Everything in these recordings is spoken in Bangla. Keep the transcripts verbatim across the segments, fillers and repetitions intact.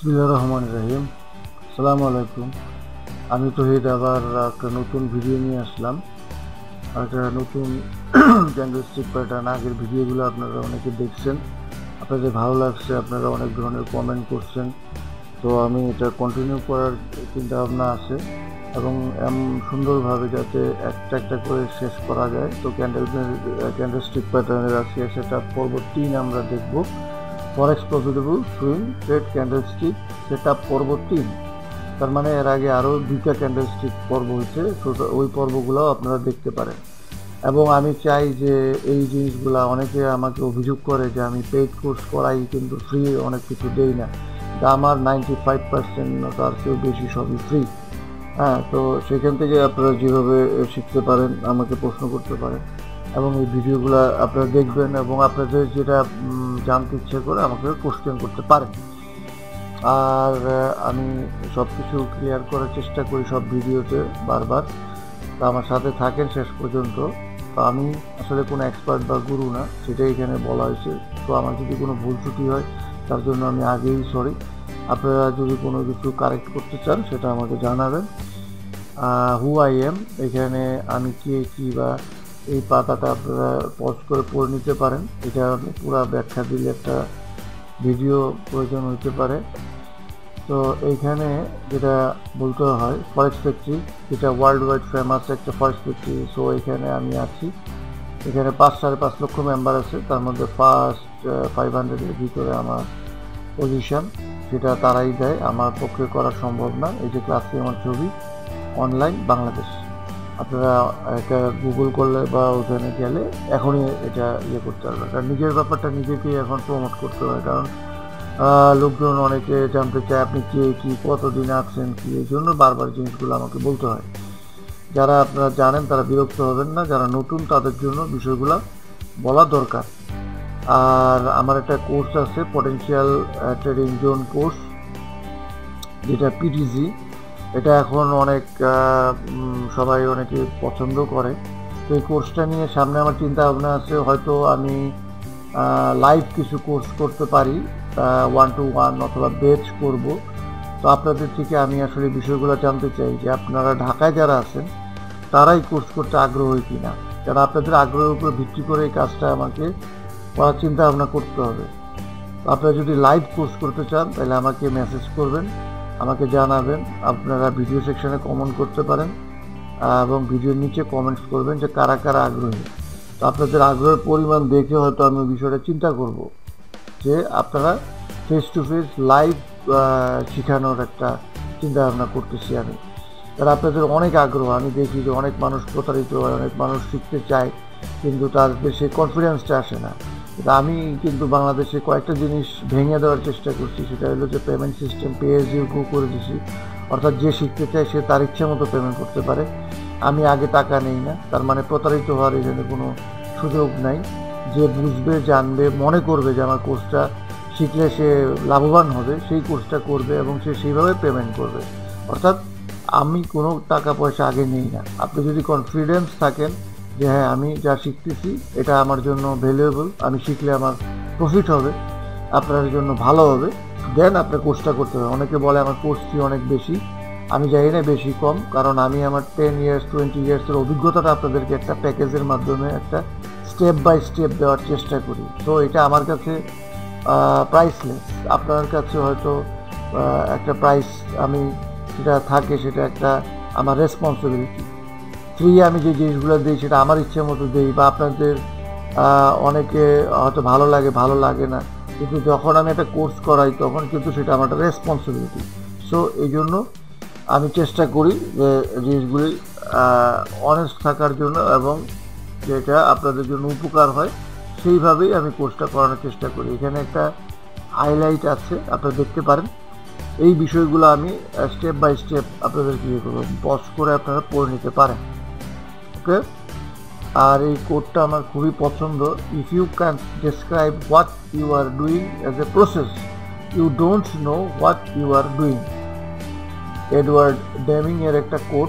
বিসমিল্লাহির রহমানির রহিম। আসসালামু আলাইকুম। আমি তহিদ আবার একটা নতুন ভিডিও নিয়ে আসলাম। একটা নতুন ক্যান্ডেলস্টিক প্যাটার্ন। আগের ভিডিওগুলো আপনারা অনেকে দেখছেন, আপনাদের ভালো লাগছে, আপনারা অনেক ধরনের কমেন্ট করছেন। তো আমি এটা কন্টিনিউ করার চিন্তা ভাবনা আছে এবং এমন সুন্দরভাবে যাতে একটা একটা করে শেষ করা যায়। তো ক্যান্ডেল ক্যান্ডেলস্টিক প্যাটার্নের আজকে সেটা পর্ব তিন আমরা দেখব। Forex profitable swing trade candlestick সেটা পর্ব তিন। তার মানে এর আগে আরও দুইটা ক্যান্ডেলস্টিক পর্ব হয়েছে, ওই পর্বগুলোও আপনারা দেখতে পারেন। এবং আমি চাই যে এই জিনিসগুলো, অনেকে আমাকে অভিযোগ করে যে আমি পেইড কোর্স করাই কিন্তু ফ্রি অনেক কিছু দেই না। তা আমার নাইনটি ফাইভ পার্সেন্ট তার চেয়েও বেশি সবই ফ্রি। হ্যাঁ, তো সেখান থেকে আপনারা যেভাবে শিখতে পারেন আমাকে প্রশ্ন করতে পারেন এবং এই ভিডিওগুলো আপনারা দেখবেন এবং আপনাদের যেটা জানতে ইচ্ছে করে আমাকে কোশ্চেন করতে পারেন। আর আমি সব কিছু ক্লিয়ার করার চেষ্টা করি সব ভিডিওতে বারবার। তো আমার সাথে থাকেন শেষ পর্যন্ত। তো আমি আসলে কোনো এক্সপার্ট বা গুরু না, সেটাই এখানে বলা হয়েছে। তো আমার যদি কোনো ভুল ত্রুটি হয় তার জন্য আমি আগেই সরি। আপনারা যদি কোনো কিছু কারেক্ট করতে চান সেটা আমাকে জানাবেন। হু আই এম, এখানে আমি কে কী বা এই পাতাটা আপনারা পজ করে পড়ে নিতে পারেন। এটা পুরো ব্যাখ্যা দিলে একটা ভিডিও প্রয়োজন হতে পারে। তো এইখানে যেটা বলতে হয় ফরেক্স ফ্যাক্টরি, যেটা ওয়ার্ল্ড ওয়াইড ফেমাস একটা ফরেক্স ফ্যাক্টরি। সো এখানে আমি আছি। এখানে পাঁচ সাড়ে পাঁচ লক্ষ মেম্বার আছে, তার মধ্যে ফার্স্ট ফাইভ হান্ড্রেডের ভিতরে আমার পজিশন, সেটা তারাই দেয়, আমার পক্ষে করা সম্ভব না। এই যে ক্লাসে আমার ছবি অনলাইন বাংলাদেশ, আপনারা এটা গুগল করলে বা ওখানে গেলে এখনই এটা ইয়ে করতে পারবেন। কারণ নিজের ব্যাপারটা নিজেকেই এখন প্রমোট করতে হয়, কারণ লোকজন অনেকে জানতে চায় আপনি কে কী, কতদিন আছেন কি, এই জন্য বারবার জিনিসগুলো আমাকে বলতে হয়। যারা আপনারা জানেন তারা বিরক্ত হবেন না, যারা নতুন তাদের জন্য বিষয়গুলো বলা দরকার। আর আমার একটা কোর্স আছে, পটেনশিয়াল ট্রেডিং জোন কোর্স, যেটা পিটিজি। এটা এখন অনেক সবাই অনেকে পছন্দ করে। তো এই কোর্সটা নিয়ে সামনে আমার চিন্তা ভাবনা আছে, হয়তো আমি লাইভ কিছু কোর্স করতে পারি, ওয়ান টু ওয়ান অথবা বেচ করব। তো আপনাদের থেকে আমি আসলে বিষয়গুলো জানতে চাই যে আপনারা ঢাকায় যারা আছেন তারাই কোর্স করতে আগ্রহী কিনা। কারণ আপনাদের আগ্রহের উপর ভিত্তি করে এই কাজটা আমাকে করার চিন্তা ভাবনা করতে হবে। আপনারা যদি লাইভ কোর্স করতে চান তাহলে আমাকে মেসেজ করবেন, আমাকে জানাবেন। আপনারা ভিডিও সেকশনে কমেন্ট করতে পারেন এবং ভিডিওর নিচে কমেন্টস করবেন যে কারা কারা আগ্রহী। তো আপনাদের আগ্রহের পরিমাণ দেখে হয়তো আমি বিষয়টা চিন্তা করব যে আপনারা ফেস টু ফেস লাইভ শেখানোর একটা চিন্তা ভাবনা করতেছি আমি। কারণ আপনাদের অনেক আগ্রহ, আমি দেখি যে অনেক মানুষ প্রতারিত হয়, অনেক মানুষ শিখতে চায় কিন্তু তার দেশে কনফিডেন্সটা আসে না। আমি কিন্তু বাংলাদেশে কয়েকটা জিনিস ভেঙে দেওয়ার চেষ্টা করছি, সেটা হলো যে payment system pay as you go করে দিছি। অর্থাৎ যে শিখতে চায় সে তার ইচ্ছা মতো পেমেন্ট করতে পারে, আমি আগে টাকা নেই না। তার মানে প্রতারিত হওয়ার এখানে কোনো সুযোগ নাই। যে বুঝবে, জানবে, মনে করবে যে আমার কোর্সটা শিখলে সে লাভবান হবে, সেই কোর্সটা করবে এবং সে সেইভাবে পেমেন্ট করবে। অর্থাৎ আমি কোনো টাকা পয়সা আগে নেই না। আপনি যদি কনফিডেন্স থাকেন যে হ্যাঁ আমি যা শিখতেছি এটা আমার জন্য ভ্যালুয়েবল, আমি শিখলে আমার প্রফিট হবে, আপনার জন্য ভালো হবে, দেন আপনি কোর্সটা করতে হবে। অনেকে বলে আমার কোর্স ফি অনেক বেশি, আমি জানি না বেশি কম, কারণ আমি আমার টেন ইয়ার্স টোয়েন্টি ইয়ার্সের অভিজ্ঞতাটা আপনাদেরকে একটা প্যাকেজের মাধ্যমে একটা স্টেপ বাই স্টেপ দেওয়ার চেষ্টা করি। তো এটা আমার কাছে প্রাইসলেস। আপনার কাছে হয়তো একটা প্রাইস আমি সেটা থাকে, সেটা একটা আমার রেসপন্সিবিলিটি। ফ্রি আমি যে জিনিসগুলো দিই সেটা আমার ইচ্ছে মতো দিই, বা আপনাদের অনেকে হয়তো ভালো লাগে ভালো লাগে না, কিন্তু যখন আমি একটা কোর্স করাই তখন কিন্তু সেটা আমার একটা রেসপন্সিবিলিটি। সো এই জন্য আমি চেষ্টা করি যে জিনিসগুলি অনেস্ট থাকার জন্য এবং যেটা আপনাদের জন্য উপকার হয় সেইভাবেই আমি কোর্সটা করানোর চেষ্টা করি। এখানে একটা হাইলাইট আছে, আপনারা দেখতে পারেন। এই বিষয়গুলো আমি স্টেপ বাই স্টেপ আপনাদেরকে ইয়ে করবো, পজ করে আপনারা পড়ে নিতে পারেন। ওকে, আর এই কোডটা আমার খুবই পছন্দ। If you can describe what you are doing as a process, you don't know what you are doing. Edward Deming এর একটা কোড।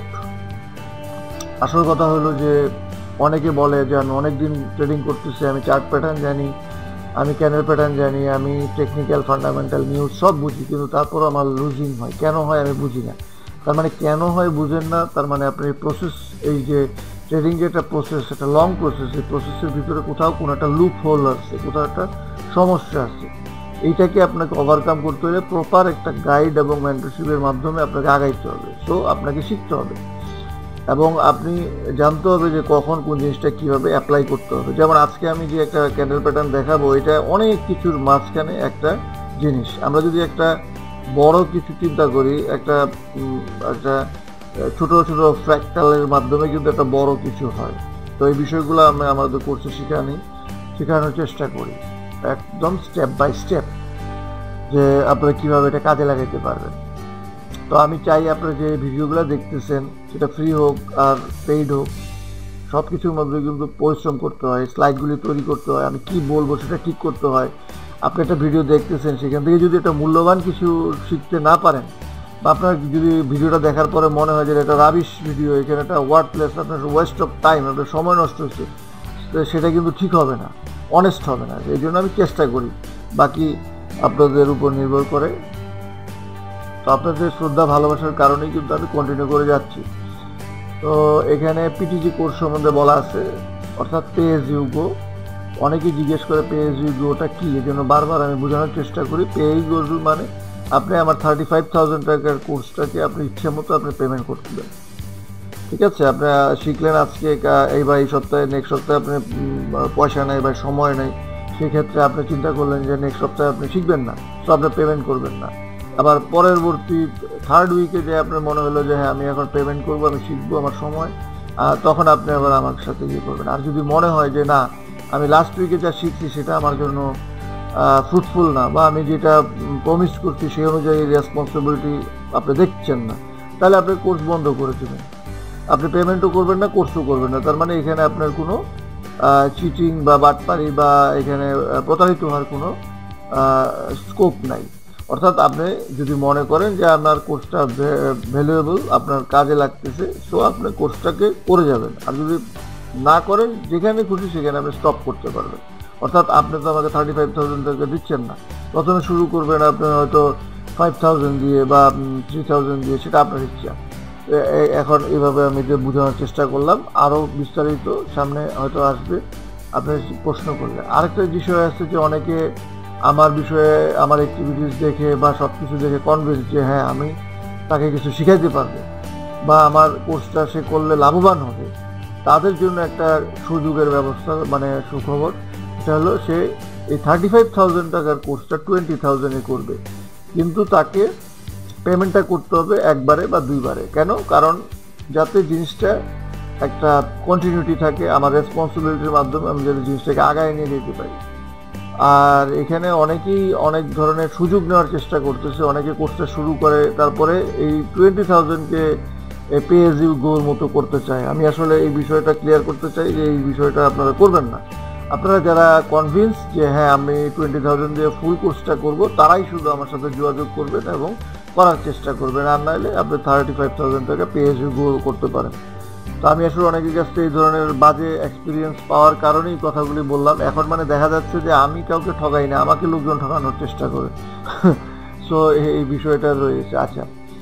আসল কথা হলো যে অনেকে বলে যে আমি অনেকদিন ট্রেডিং করতেছি, আমি চার্ট প্যাটার্ন জানি, আমি ক্যান্ডেল প্যাটার্ন জানি, আমি টেকনিক্যাল ফান্ডামেন্টাল নিউজ সব বুঝি, কিন্তু তারপর আমার লুজিং হয়। কেন হয় আমি বুঝি না। তার মানে কেন হয় বুঝেন না, তার মানে আপনি প্রসেস, এই যে ট্রেডিং যে একটা প্রসেস, একটা লং প্রসেস, এই প্রসেসের ভিতরে কোথাও কোনো একটা লুপ হোল আছে, কোথাও একটা সমস্যা আছে। এইটাকে আপনাকে ওভারকাম করতে হলে প্রপার একটা গাইড এবং মেন্টরশিপের মাধ্যমে আপনাকে আগাইতে হবে। সো আপনাকে শিখতে হবে এবং আপনি জানতে হবে যে কখন কোন জিনিসটা কীভাবে অ্যাপ্লাই করতে হবে। যেমন আজকে আমি যে একটা ক্যান্ডেল প্যাটার্ন দেখাবো, এটা অনেক কিছুর মাঝখানে একটা জিনিস। আমরা যদি একটা বড় কিছু চিন্তা করি, একটা একটা ছোট ছোট ফ্র্যাকটালের মাধ্যমে কিন্তু একটা বড় কিছু হয়। তো এই বিষয়গুলো আমরা আমাদের কোর্সে শেখানি শেখানোর চেষ্টা করি একদম স্টেপ বাই স্টেপ, যে আপনারা কীভাবে এটা কাজে লাগাইতে পারবেন। তো আমি চাই আপনারা যে ভিডিওগুলো দেখতেছেন, সেটা ফ্রি হোক আর পেইড হোক, সব কিছুর মধ্যে কিন্তু পরিশ্রম করতে হয়, স্লাইডগুলি তৈরি করতে হয়, আমি কি বলবো সেটা ঠিক করতে হয়। আপনি একটা ভিডিও দেখতেছেন, সেখান থেকে যদি একটা মূল্যবান কিছু শিখতে না পারেন, বা আপনার যদি ভিডিওটা দেখার পরে মনে হয় যে এটা রাবিশ ভিডিও, এখানে একটা ওয়ার্ডলেস, আপনার ওয়েস্ট অফ টাইম, আপনার সময় নষ্ট হচ্ছে, সেটা কিন্তু ঠিক হবে না, অনেস্ট হবে না। এই জন্য আমি চেষ্টা করি, বাকি আপনাদের উপর নির্ভর করে। তো আপনাদের শ্রদ্ধা ভালোবাসার কারণেই কিন্তু আমি কন্টিনিউ করে যাচ্ছি। তো এখানে পিটিজি কোর্স সম্বন্ধে বলা আছে, অর্থাৎ পে এজ ইউ গো। অনেকেই জিজ্ঞেস করে পে এজ ইউ গোটা কী, এই জন্য বারবার আমি বোঝানোর চেষ্টা করি। পে এজ ইউ গো মানে আপনি আমার থার্টি ফাইভ থাউজেন্ড টাকার কোর্সটাকে আপনি ইচ্ছে মতো আপনি পেমেন্ট করতে দেন, ঠিক আছে? আপনারা শিখলেন আজকে, এইবার এই সপ্তাহে, নেক্সট সপ্তাহে আপনি পয়সা নেই বা সময় নেই, সেক্ষেত্রে আপনি চিন্তা করলেন যে নেক্সট সপ্তাহে আপনি শিখবেন না, তো আপনি পেমেন্ট করবেন না। আবার পরবর্তী থার্ড উইকে যে আপনার মনে হলো যে হ্যাঁ আমি এখন পেমেন্ট করবো, আমি শিখবো, আমার সময়, তখন আপনি আবার আমার সাথে ইয়ে করবেন। আর যদি মনে হয় যে না, আমি লাস্ট উইকে যা শিখছি সেটা আমার জন্য ফ্রুটফুল না, বা আমি যেটা প্রমিস করছি সেই অনুযায়ী রেসপন্সিবিলিটি আপনি দেখছেন না, তাহলে আপনি কোর্স বন্ধ করে দেবেন। আপনি পেমেন্টও করবেন না, কোর্সও করবেন না। তার মানে এখানে আপনার কোনো চিটিং বা বাটপারি বা এখানে প্রতারিত হওয়ার কোনো স্কোপ নাই। অর্থাৎ আপনি যদি মনে করেন যে আপনার কোর্সটা ভ্যালুয়েবল, আপনার কাজে লাগতেছে, সো আপনি কোর্সটাকে করে যাবেন। আর যদি না করেন, যেখানে খুশি সেখানে আপনি স্টপ করতে পারবেন। অর্থাৎ আপনি তো আমাকে থার্টি ফাইভ থাউজেন্ড টাকা দিচ্ছেন না, প্রথমে শুরু করবেন আপনি হয়তো ফাইভ থাউজেন্ড দিয়ে বা থ্রি থাউজেন্ড দিয়ে, সেটা আপনার ইচ্ছা। এখন এইভাবে আমি যে বোঝানোর চেষ্টা করলাম, আরও বিস্তারিত সামনে হয়তো আসবে আপনি প্রশ্ন করলে। আরেকটা বিষয় আছে যে অনেকে আমার বিষয়ে, আমার অ্যাক্টিভিটিস দেখে বা সব কিছু দেখে কনভিন্স যে হ্যাঁ আমি তাকে কিছু শিখাইতে পারবো বা আমার কোর্সটা সে করলে লাভবান হবে। তাদের জন্য একটা সুযোগের ব্যবস্থা, মানে সুখবর, সেটা হলো সে এই থার্টি ফাইভ থাউজেন্ড টাকার কোর্সটা টোয়েন্টি থাউজেন্ডে করবে, কিন্তু তাকে পেমেন্টটা করতে হবে একবারে বা দুইবারে। কেন? কারণ যাতে জিনিসটা একটা কন্টিনিউটি থাকে, আমার রেসপন্সিবিলিটির মাধ্যমে আমি যাতে জিনিসটাকে আগায় নিয়ে যেতে পারি। আর এখানে অনেকেই অনেক ধরনের সুযোগ নেওয়ার চেষ্টা করতেছে, অনেকে কোর্সটা শুরু করে তারপরে এই টোয়েন্টি থাউজেন্ডকে পে এজ ইউ গোর মতো করতে চায়। আমি আসলে এই বিষয়টা ক্লিয়ার করতে চাই যে এই বিষয়টা আপনারা করবেন না। আপনারা যারা কনভিন্স যে হ্যাঁ আমি টোয়েন্টি থাউজেন্ড দিয়ে ফুল কোর্সটা করবো, তারাই শুধু আমার সাথে যোগাযোগ করবেন এবং করার চেষ্টা করবেন। আর নাহলে আপনি থার্টি ফাইভ থাউজেন্ড টাকা পে এজ ইউ গো করতে পারেন। তো আমি আসলে অনেকের কাছ থেকে এই ধরনের বাজে এক্সপিরিয়েন্স পাওয়ার কারণেই কথাগুলি বললাম। এখন মানে দেখা যাচ্ছে যে আমি কাউকে ঠকাই না, আমাকে লোকজন ঠকানোর চেষ্টা করে। সো এই বিষয়টা রয়েছে। আচ্ছা,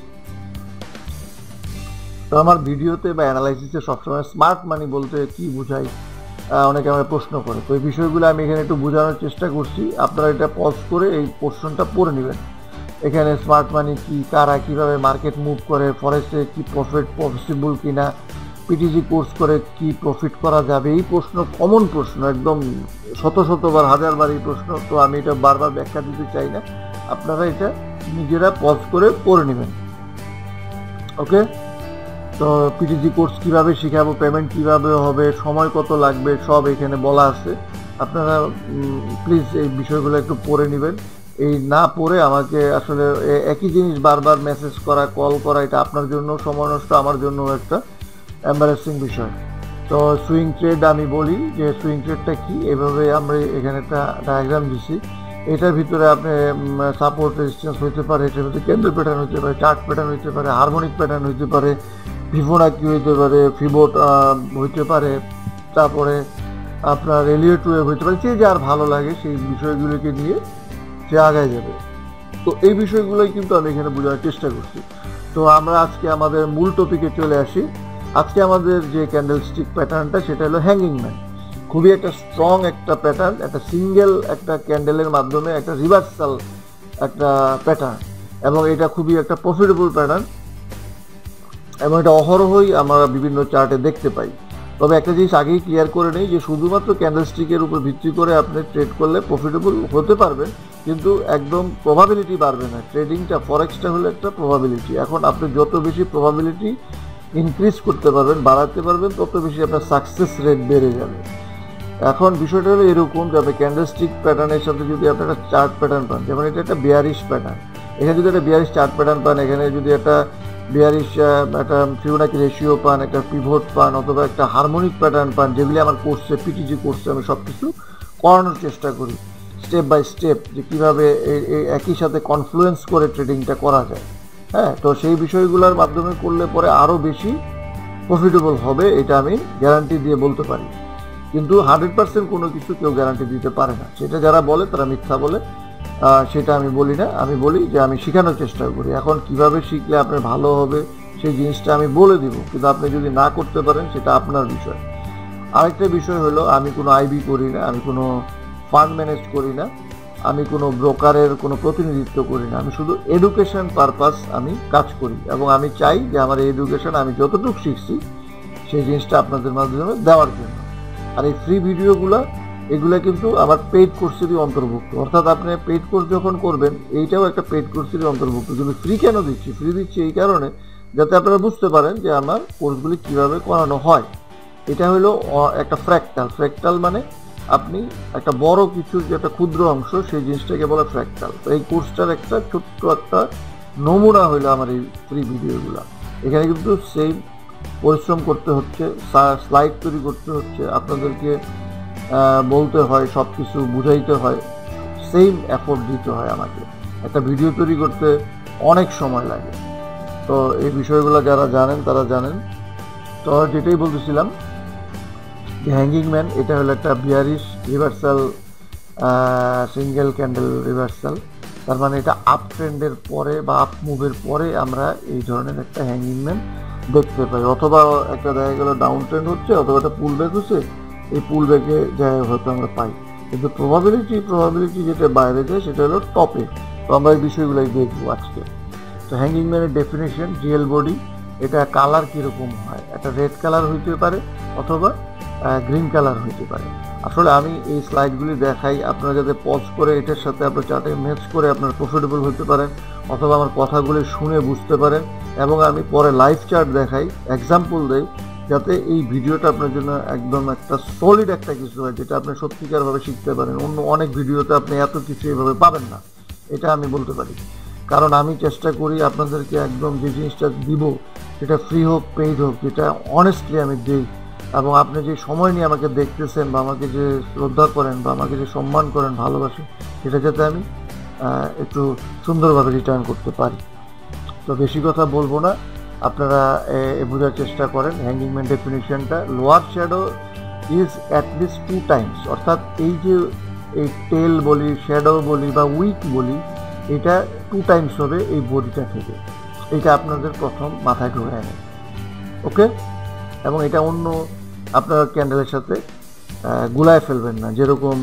তো আমার ভিডিওতে বা অ্যানালাইসিসে সবসময় স্মার্ট মানি বলতে কি বোঝাই অনেকে আমার প্রশ্ন করে। তো এই বিষয়গুলো আমি এখানে একটু বোঝানোর চেষ্টা করছি। আপনারা এটা পজ করে এই পোর্শনটা পড়ে নেবেন। এখানে স্মার্ট মানি কি, কারা কীভাবে মার্কেট মুভ করে, ফরেস্টে কি প্রফিট পসিবল কিনা, পিটিজি কোর্স করে কি প্রফিট করা যাবে, এই প্রশ্ন কমন প্রশ্ন, একদম শত শতবার হাজারবার এই প্রশ্ন। তো আমি এটা বারবার ব্যাখ্যা দিতে চাই না, আপনারা এটা নিজেরা পজ করে পড়ে নেবেন। ওকে, তো পিটিজি কোর্স কীভাবে শেখাবো, পেমেন্ট কীভাবে হবে, সময় কত লাগবে, সব এখানে বলা আছে। আপনারা প্লিজ এই বিষয়গুলো একটু পড়ে নেবেন। এই না পড়ে আমাকে আসলে একই জিনিস বারবার মেসেজ করা, কল করা, এটা আপনার জন্য সময় নষ্ট, আমার জন্য একটা এম্বারেসিং বিষয়। তো সুইং ট্রেড আমি বলি যে সুইং ট্রেডটা কি, এভাবে আমরা এখানে একটা ডায়াগ্রাম দিছি। এটার ভিতরে আপনি সাপোর্ট রেজিস্ট্যান্স হইতে পারে, এটার ভিতরে ক্যান্ডেল প্যাটার্ন হইতে পারে, চার্ট প্যাটার্ন হইতে পারে, হারমোনিক প্যাটার্ন হইতে পারে, ফিবোনাকি হইতে পারে, ফিবোট হইতে পারে, তারপরে আপনার এলিয়ট ওয়েভ হতে পারে, যে যার ভালো লাগে সেই বিষয়গুলোকে নিয়ে সে আগায় যাবে। তো এই বিষয়গুলোই কিন্তু আমি এখানে বোঝানোর চেষ্টা করছি। তো আমরা আজকে আমাদের মূল টপিকে চলে আসি। আজকে আমাদের যে ক্যান্ডেল স্টিক প্যাটার্নটা সেটা হলো হ্যাঙ্গিং ম্যান। খুবই একটা স্ট্রং একটা প্যাটার্ন, একটা সিঙ্গেল একটা ক্যান্ডেলের মাধ্যমে একটা রিভার্সাল একটা প্যাটার্ন, এবং এটা খুবই একটা প্রফিটেবল প্যাটার্ন, এবং এটা অহরহই আমরা বিভিন্ন চার্টে দেখতে পাই। তবে একটা জিনিস আগেই ক্লিয়ার করে নেই যে শুধুমাত্র ক্যান্ডেল স্টিকের উপর ভিত্তি করে আপনি ট্রেড করলে প্রফিটেবল হতে পারবেন, কিন্তু একদম প্রবাবিলিটি বাড়বে না। ট্রেডিংটা ফরেক্সটা হলো একটা প্রবাবিলিটি। এখন আপনি যত বেশি প্রবাবিলিটি ইনক্রিজ করতে পারবেন, বাড়াতে পারবেন, তত বেশি আপনার সাকসেস রেট বেড়ে যাবে। এখন বিষয়টা হলো এরকম যে আপনি ক্যান্ডেল স্টিক প্যাটার্নের সাথে যদি আপনি একটা চার্ট প্যাটার্ন পান, যেমন এটা একটা বিয়ারিশ প্যাটার্ন, এখানে যদি একটা বিয়ারিশ চার্ট প্যাটার্ন পান, এখানে যদি একটা বিয়ারিশ একটা ফিবোনাকি রেশিও পান, একটা পিভট পান, অথবা একটা হারমোনিক প্যাটার্ন পান, যেগুলি আমার কোর্সে পিটিজি কোর্সে আমি সব কিছু করানোর চেষ্টা করি স্টেপ বাই স্টেপ, যে কীভাবে এই একই সাথে কনফ্লুয়েন্স করে ট্রেডিংটা করা যায়। হ্যাঁ, তো সেই বিষয়গুলোর মাধ্যমে করলে পরে আরও বেশি প্রফিটেবল হবে, এটা আমি গ্যারান্টি দিয়ে বলতে পারি। কিন্তু হান্ড্রেড পার্সেন্ট কোনো কিছু কেউ গ্যারান্টি দিতে পারে না, সেটা যারা বলে তারা মিথ্যা বলে, সেটা আমি বলি না। আমি বলি যে আমি শেখানোর চেষ্টা করি। এখন কিভাবে শিখলে আপনার ভালো হবে সেই জিনিসটা আমি বলে দিব, কিন্তু আপনি যদি না করতে পারেন সেটা আপনার বিষয়। আরেকটা বিষয় হলো, আমি কোনো আইবি করি না, আমি কোনো ফান্ড ম্যানেজ করি না, আমি কোনো ব্রোকারের কোনো প্রতিনিধিত্ব করি না। আমি শুধু এডুকেশন পারপাস আমি কাজ করি, এবং আমি চাই যে আমার এই এডুকেশন আমি যতটুকু শিখছি সেই জিনিসটা আপনাদের মাধ্যমে দেওয়ার জন্য। আর এই ফ্রি ভিডিওগুলো এগুলো কিন্তু আমার পেইড কোর্সেরই অন্তর্ভুক্ত, অর্থাৎ আপনি পেইড কোর্স যখন করবেন এইটাও একটা পেইড কোর্সেরই অন্তর্ভুক্ত। কিন্তু ফ্রি কেন দিচ্ছি? ফ্রি দিচ্ছি এই কারণে যাতে আপনারা বুঝতে পারেন যে আমার কোর্সগুলি কীভাবে করানো হয়। এটা হলো একটা ফ্র্যাক্টাল। ফ্র্যাক্টাল মানে আপনি একটা বড় কিছুর যে একটা ক্ষুদ্র অংশ, সেই জিনিসটাকে বলে ফ্র্যাক্টাল। তো এই কোর্সটার একটা ছোট্ট একটা নমুনা হলো আমার এই ফ্রি ভিডিওগুলো। এখানে কিন্তু সেই পরিশ্রম করতে হচ্ছে, স্লাইড তৈরি করতে হচ্ছে, আপনাদেরকে বলতে হয়, সব কিছু বুঝাইতে হয়, সেম এফোর্ট দিতে হয় আমাকে। একটা ভিডিও তৈরি করতে অনেক সময় লাগে। তো এই বিষয়গুলো যারা জানেন তারা জানেন। তো যেটাই বলতেছিলাম যে হ্যাঙ্গিং ম্যান এটা হলো একটা bearish reversal single candle reversal. তার মানে এটা আপ ট্রেন্ডের পরে বা আপ মুভের পরে আমরা এই ধরনের একটা হ্যাঙ্গিং ম্যান দেখতে পাই, অথবা একটা দেখা গেল ডাউন ট্রেন্ড হচ্ছে, অথবা একটা পুল ব্যাক হচ্ছে, এই পুল ব্যাকে যায় হয়তো আমরা পাই। কিন্তু প্রবাবিলিটি প্রবাবিলিটি যেটা বাইরে যায় সেটা হলো টপে। তো আমরা এই বিষয়গুলোই দেখবো আজকে। তো হ্যাঙ্গিং ম্যানের ডেফিনেশন, জিএল বডি, এটা কালার কীরকম হয়, একটা রেড কালার হইতে পারে অথবা গ্রিন কালার হইতে পারে। আসলে আমি এই স্লাইডগুলি দেখাই আপনারা যাতে পজ করে এটার সাথে আপনার চার্টে ম্যাচ করে আপনারা প্রফিটেবল হতে পারেন, অথবা আমার কথাগুলি শুনে বুঝতে পারেন, এবং আমি পরে লাইভ চার্ট দেখাই, এক্সাম্পল দেই, যাতে এই ভিডিওটা আপনার জন্য একদম একটা সলিড একটা কিছু হয়, যেটা আপনি সত্যিকারভাবে শিখতে পারেন। অন্য অনেক ভিডিওতে আপনি এত কিছু এভাবে পাবেন না, এটা আমি বলতে পারি। কারণ আমি চেষ্টা করি আপনাদেরকে একদম যে জিনিসটা দিব সেটা ফ্রি হোক পেইড হোক, যেটা অনেস্টলি আমি দিই, এবং আপনি যে সময় নিয়ে আমাকে দেখতেছেন বা আমাকে যে শ্রদ্ধা করেন বা আমাকে যে সম্মান করেন, ভালোবাসেন, সেটা যাতে আমি একটু সুন্দরভাবে রিটার্ন করতে পারি। তো বেশি কথা বলবো না, আপনারা বোঝার চেষ্টা করেন। হ্যাঙ্গিং ম্যান ডেফিনিশনটা, lower shadow is at least two times, অর্থাৎ এই যে এই টেল বলি, শ্যাডো বলি বা উইক বলি, এটা টু টাইমস হবে এই বডিটা থেকে। এটা আপনাদের প্রথম মাথায় ঢুকে নেয়, ওকে? এবং এটা অন্য আপনার ক্যান্ডেলের সাথে গুলায় ফেলবেন না, যেরকম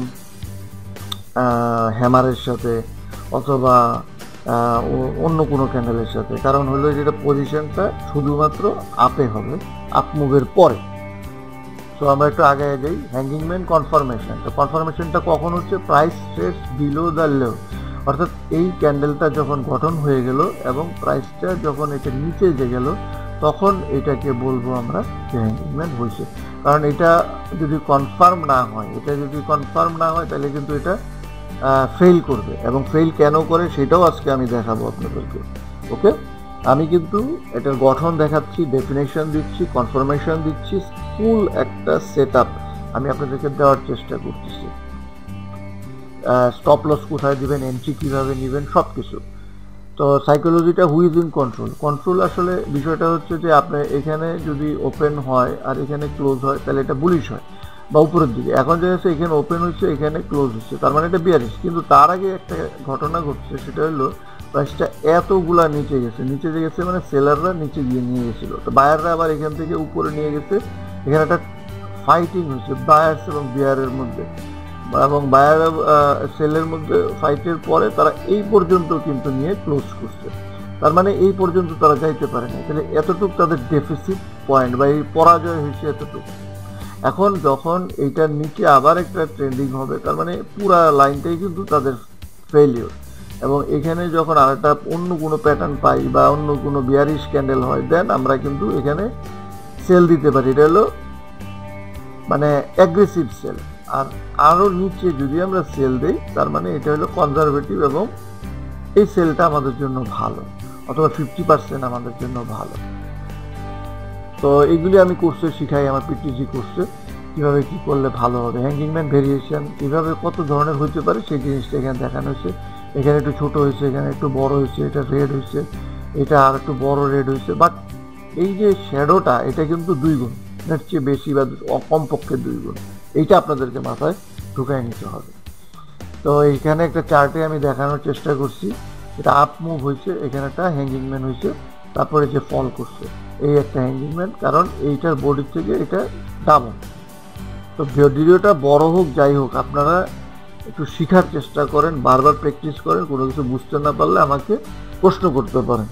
হ্যামারের সাথে অথবা অন্য কোনো ক্যান্ডেলের সাথে। কারণ হলো যেটা পজিশনটা শুধুমাত্র আপে হবে, আপ মুভের পরে। তো আমরা একটু আগে যাই। Hanging man confirmation. তো কনফার্মেশনটা কখন হচ্ছে? Price trades below the low, অর্থাৎ এই ক্যান্ডেলটা যখন গঠন হয়ে গেল এবং প্রাইসটা যখন এটা নিচে যে গেল, তখন এটাকে বলবো আমরা যে হ্যাঙ্গিং ম্যান হয়েছে। কারণ এটা যদি কনফার্ম না হয়, এটা যদি কনফার্ম না হয় তাহলে কিন্তু এটা ফেল করবে, এবং ফেল কেন করে সেটাও আজকে আমি দেখাবো আপনাদেরকে, ওকে? আমি কিন্তু এটার গঠন দেখাচ্ছি, ডেফিনেশন দিচ্ছি, কনফার্মেশন দিচ্ছি, ফুল একটা সেট আপ আমি আপনাদেরকে দেওয়ার চেষ্টা করতেছি। স্টপ লস কোথায় দিবেন, এন্ট্রি কীভাবে নেবেন, সব কিছু। তো সাইকোলজিটা who is in control. Control আসলে বিষয়টা হচ্ছে যে আপনি এখানে যদি ওপেন হয় আর এখানে ক্লোজ হয় তাহলে এটা বুলিশ হয়, বা উপরের দিকে। এখন যে হচ্ছে এখানে ওপেন হচ্ছে, এখানে ক্লোজ হচ্ছে, তার মানে এটা বিয়ারিশ। কিন্তু তার আগে একটা ঘটনা ঘটছে, সেটা হলো প্রাইসটা এতগুলা নিচে গেছে, নিচে গেছে মানে সেলাররা নিচে গিয়ে নিয়ে গেছিলো, তো বায়াররা আবার এখান থেকে উপরে নিয়ে গেছে। এখানে একটা ফাইটিং হচ্ছে বায়ার্স এবং বিয়ারের মধ্যে, এবং বায়ার সেলের মধ্যে ফাইটের পরে তারা এই পর্যন্ত কিন্তু নিয়ে ক্লোজ করছে। তার মানে এই পর্যন্ত তারা যাইতে পারে না। তাহলে এতটুকু তাদের ডেফিসিট পয়েন্ট বা এই পরাজয় হয়েছে এতটুকু। এখন যখন এইটার নিচে আবার একটা ট্রেন্ডিং হবে, তার মানে পুরা লাইনটাই কিন্তু তাদের ফেলিওর। এবং এখানে যখন আরেকটা অন্য কোনো প্যাটার্ন পাই বা অন্য কোনো বিয়ারিশ ক্যান্ডেল হয়, দেন আমরা কিন্তু এখানে সেল দিতে পারি। এটা হলো মানে অ্যাগ্রেসিভ সেল। আর আরও নিচে যদি আমরা সেল দিই, তার মানে এটা হলো কনজারভেটিভ, এবং এই সেলটা আমাদের জন্য ভালো, অথবা ফিফটি পার্সেন্ট আমাদের জন্য ভালো। তো এইগুলি আমি কোর্সে শিখাই, আমার পিটিজি কোর্সে, কীভাবে কী করলে ভালো হবে। হ্যাঙ্গিংম্যান ভেরিয়েশন কীভাবে কত ধরনের হতে পারে সেই জিনিসটা এখানে দেখানো হয়েছে। এখানে একটু ছোটো হয়েছে, এখানে একটু বড় হয়েছে, এটা রেড হয়েছে, এটা আর একটু বড় রেড হয়েছে। বাট এই যে শ্যাডোটা, এটা কিন্তু দুই গুণ, এর চেয়ে বেশি বা কমপক্ষে দুই গুণ। এইটা আপনাদেরকে মাথায় ঢুকাই নিতে হবে। তো এইখানে একটা চার্টে আমি দেখানোর চেষ্টা করছি, এটা আপ মুভ হয়েছে, এখানে একটা হ্যাঙ্গিংম্যান হয়েছে, তারপরে যে ফল করছে, এই একটা হ্যাঙ্গিংম্যান, কারণ এইটার বডির থেকে এটা ডাবল। তো ভিডিওটা বড় হোক যাই হোক, আপনারা একটু শেখার চেষ্টা করেন, বারবার প্র্যাকটিস করেন। কোনো কিছু বুঝতে না পারলে আমাকে প্রশ্ন করতে পারেন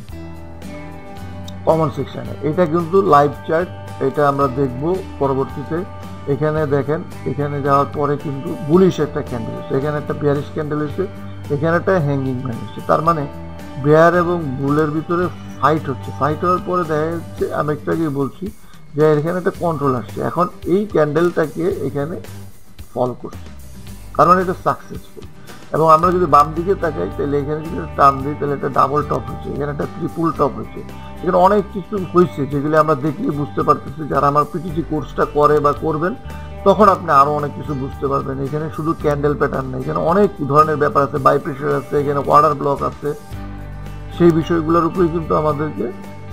কমেন্ট সেকশানে। এটা কিন্তু লাইভ চার্ট, এটা আমরা দেখব পরবর্তীতে। এখানে দেখেন, এখানে যাওয়ার পরে কিন্তু বুলিশ একটা ক্যান্ডেল হচ্ছে, এখানে একটা বিয়ারিশ ক্যান্ডেল হচ্ছে, এখানে একটা হ্যাঙ্গিংম্যান হচ্ছে। তার মানে বেয়ার এবং বুলের ভিতরে ফাইট হচ্ছে। ফাইট হওয়ার পরে দেখা যাচ্ছে, আমি একটু আগে বলছি যে এখানে একটা কন্ট্রোল আসছে। এখন এই ক্যান্ডেলটাকে এখানে ফল করছে, কারণ এটা সাকসেসফুল। এবং আমরা যদি বাম দিকে তাকাই, তাহলে এখানে যদি টার্ন দিই, তাহলে একটা ডাবল টপ হচ্ছে, এখানে একটা ট্রিপুল টপ হচ্ছে। এখানে অনেক কিছু হয়েছে যেগুলি আমরা দেখলে বুঝতে পারতেছি। যারা আমার পিটিজি কোর্সটা করে বা করবেন, তখন আপনি আরও অনেক কিছু বুঝতে পারবেন। এখানে শুধু ক্যান্ডেল প্যাটার্ন নেই, এখানে অনেক ধরনের ব্যাপার আছে, বাই প্রেশার আছে, এখানে ওয়াটার ব্লক আছে। সেই বিষয়গুলোর উপরেই কিন্তু আমাদেরকে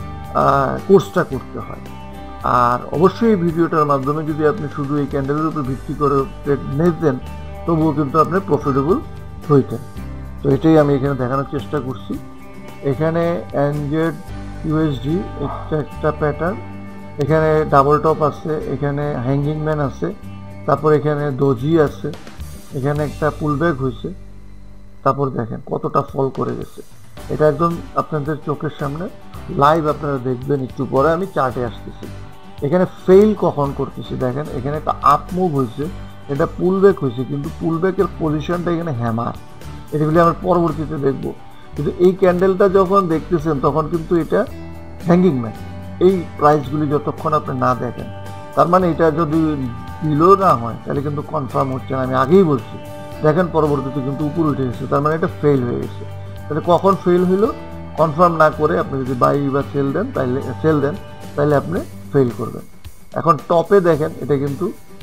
কোর্সটা করতে হয়। আর অবশ্যই এই ভিডিওটার মাধ্যমে যদি আপনি শুধু এই ক্যান্ডেলের উপর ভিত্তি করে নিতেন, তবুও কিন্তু আপনি প্রফিটেবল হইতেন। তো এটাই আমি এখানে দেখানোর চেষ্টা করছি। এখানে এনজেড ইউএসডি একটা একটা প্যাটার্ন, এখানে ডাবল টপ আছে, এখানে হ্যাঙ্গিংম্যান আছে, তারপর এখানে দোজি আছে, এখানে একটা পুলব্যাক হয়েছে, তারপর দেখেন কতটা ফল করে গেছে। এটা একদম আপনাদের চোখের সামনে লাইভ আপনারা দেখবেন একটু পরে। আমি চার্টে আসতেছি, এখানে ফেল কখন করতেছি দেখেন। এখানে একটা আপ মুভ হয়েছে, এটা পুলব্যাক হয়েছে, কিন্তু পুলব্যাকের পজিশনটা এখানে হ্যামার, এটাগুলি আমরা পরবর্তীতে দেখব। কিন্তু এই ক্যান্ডেলটা যখন দেখতেছেন, তখন কিন্তু এটা হ্যাঙ্গিংম্যান। এই প্রাইসগুলি যতক্ষণ আপনি না দেখেন, তার মানে এটা যদি দিলেও না হয়, তাহলে কিন্তু কনফার্ম হচ্ছে না। আমি আগেই বলছি, দেখেন পরবর্তীতে কিন্তু উপরে উঠে গেছে, তার মানে এটা ফেল হয়ে গেছে। তাহলে কখন ফেল হইলো কনফার্ম না করে আপনি যদি বাই বা সেল দেন, তাইলে সেল দেন তাহলে আপনি ফেল করবেন। এখন টপে দেখেন, এটা কিন্তু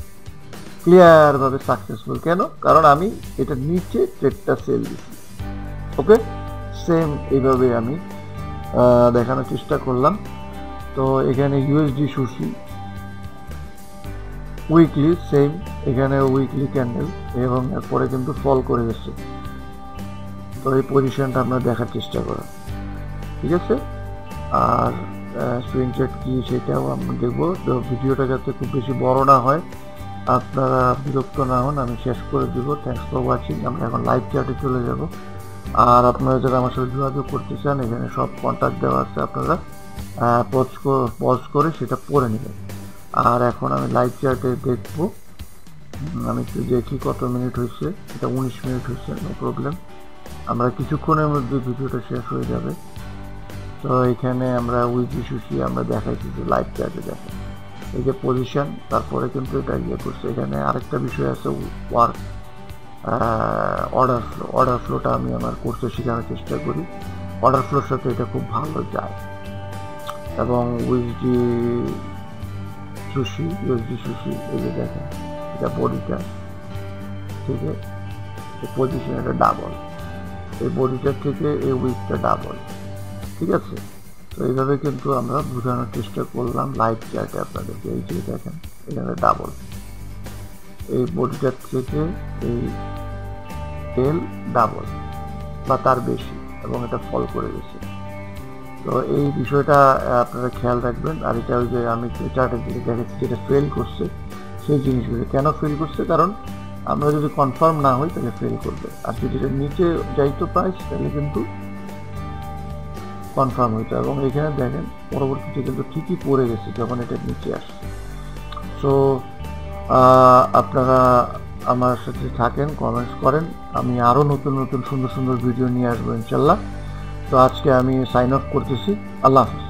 ক্লিয়ারভাবে সাকসেসফুল। কেন? কারণ আমি এটা নিচে ট্রেডটা সেল দিচ্ছি। ওকে, সেম এইভাবে আমি দেখানোর চেষ্টা করলাম। তো এখানে ইউএসডি সুশি উইকলি সেম, এখানে উইকলি ক্যান্ডেল, এবং এরপরে কিন্তু ফল করে গেছে। তো এই পজিশনটা আমরা দেখার চেষ্টা করা, ঠিক আছে। আর সুইং ট্রেড কি সেটাও আমরা দেখবো। তো ভিডিওটা যাতে খুব বেশি বড় না হয়, আপনারা বিরক্ত না হন, আমি শেষ করে দিব। Thanks for watching. আমরা এখন লাইভ চ্যাটে চলে যাব। আর আপনারা যারা আমার সাথে যোগাযোগ করতে চান, এখানে সব কন্ট্যাক্ট দেওয়া আছে, আপনারা পজ পজ করে সেটা পড়ে নেবেন। আর এখন আমি লাইভ চ্যাটে দেখব, আমি একটু দেখি কত মিনিট হয়েছে। এটা উনিশ মিনিট হয়েছে, নো প্রবলেম। আমরা কিছুক্ষণের মধ্যে ভিডিওটা শেষ হয়ে যাবে। তো এখানে আমরা উইকলি সুশি আমরা দেখাইছি যে লাইভ চ্যাটে দেখেন এই যে পজিশন, তারপরে কিন্তু এটা ইয়ে করছে। এখানে আরেকটা বিষয় আছে, ওয়ার্ক অর্ডার ফ্লো। অর্ডার ফ্লোটা আমি আমার কোর্সে শেখানোর চেষ্টা করি। অর্ডার ফ্লোর সাথে এটা খুব ভালো যায়। এবং উইসডি সুশি, ইউএসডি সুশি, এই যে দেখেন এটা বডিটা, ঠিক আছে, এই পজিশন এটা ডাবল, এই বডিটার থেকে এই উইকটা ডাবল, ঠিক আছে। তো এইভাবে কিন্তু আমরা বোঝানোর চেষ্টা করলাম লাইভ চ্যাটে আপনাদেরকে। এই যে দেখেন এখানে ডাবল, এই বডিটার থেকে এই টেল ডাবল বা তার বেশি এবং এটা ফল করে গেছে। তো এই বিষয়টা আপনারা খেয়াল রাখবেন। আর এটা ওই যে আমি চার্টের দিকে দেখেছি যেটা ফেল করছে সেই জিনিসগুলো কেন ফেল করছে, কারণ আমরা যদি কনফার্ম না হই তাহলে ফেল করবে, আর যদি এটা নিচে যাইতো প্রাইস তাহলে কিন্তু কনফার্ম হইতো। এবং এখানে দেখেন পরবর্তীতে কিন্তু ঠিকই পড়ে গেছে যখন এটা নিচে আসছে। সো আপনারা আমার সাথে থাকেন, কমেন্টস করেন, আমি আরও নতুন নতুন সুন্দর সুন্দর ভিডিও নিয়ে আসবো ইনশাল্লাহ। তো আজকে আমি সাইন অফ করতেছি। আল্লাহ হাফিজ।